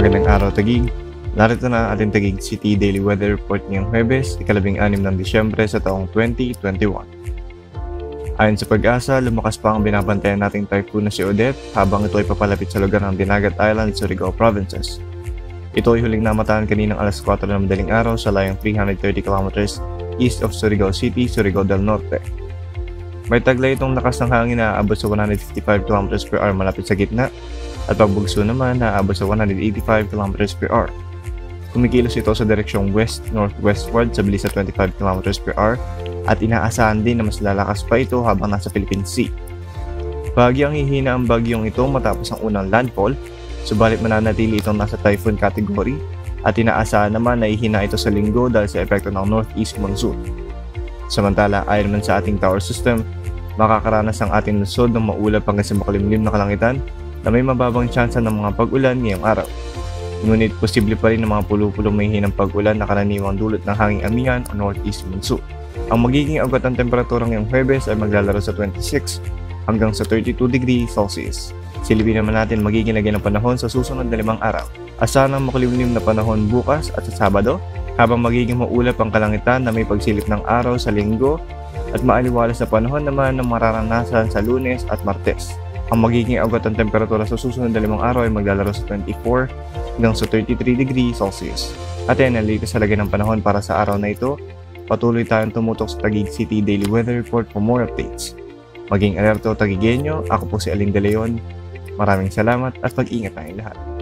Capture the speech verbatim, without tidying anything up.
Magandang araw Taguig. Narito na ang ating Taguig City Daily Weather Report ngayong Huwebes, ikalabing anim ng Disyembre sa taong twenty twenty-one. Ayon sa Pag-asa, lumakas pa ang binabantayan nating typhoon na si Odette habang ito ay papalapit sa lugar ng Dinagat Island, Surigao Provinces. Ito ay huling namataan kaninang alas kwatro ng madaling araw sa layong three hundred thirty kilometers east of Surigao City, Surigao del Norte. May taglay itong lakas ng hangin na aabot sa one hundred fifty-five kilometers per hour malapit sa gitna at pagbugso naman na aabot sa one hundred eighty-five kilometers per hour. Kumikilos ito sa direksyong west-northwestward sa bilis sa twenty-five kilometers per hour at inaasahan din na mas lalakas pa ito habang nasa Philippine Sea. Bahagyang hihina ang bagyong ito matapos ang unang landfall, subalit mananatili itong nasa typhoon category at inaasahan naman na ihina ito sa linggo dahil sa epekto ng northeast monsoon. Samantala, ayon naman sa ating tower system, makakaranas ang ating lungsod ng maulap hanggang sa makulimlim na kalangitan na may mababang tsansa ng mga pag-ulan ngayong araw. Ngunit posible pa rin ng mga pulo-pulong may hinang pag-ulan na karaniwang dulot ng hanging amihan o northeast monsoon. Ang magiging agad ng temperatura ngayong Huwebes ay maglalaro sa twenty-six hanggang sa thirty-two degrees Celsius. Silipin naman natin magiging lagay ng panahon sa susunod na limang araw. Asahan ang makulimlim na panahon bukas at sa Sabado, habang magiging maulap ang kalangitan na may pagsilip ng araw sa Linggo at maaliwalas na panahon naman ng mararanasan sa Lunes at Martes. Ang magiging agad ng temperatura sa susunod na limang araw ay maglalaro sa twenty-four hanggang sa thirty-three degrees Celsius. At yan ang latest sa lagay ng panahon para sa araw na ito. Patuloy tayong tumutok sa Taguig City Daily Weather Report for more updates. Maging alerto Taguigenyo, ako po si Aling De Leon. Maraming salamat at mag-ingat tayong lahat.